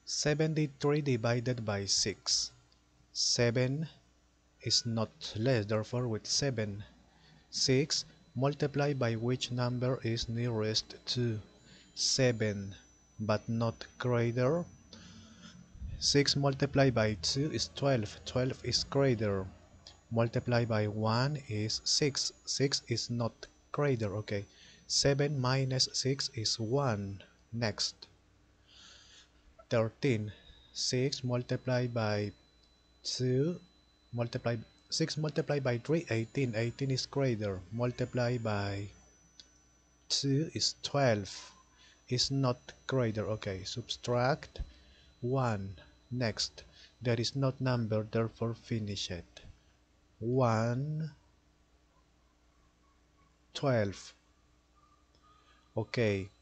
73 divided by 6. 7 is not less, therefore with 7. 6 multiplied by which number is nearest to 7 but not greater. 6 multiplied by 2 is 12. 12 is greater. Multiplied by 1 is 6. 6 is not greater. Okay. 7 minus 6 is 1. Next. 13. 6 multiplied by 2 multiplied 6 multiplied by 3, 18. 18 is greater. Multiplied by 2 is 12. Is not greater. Okay, subtract 1. Next, there is not number, therefore finish it. 1, 12. Okay,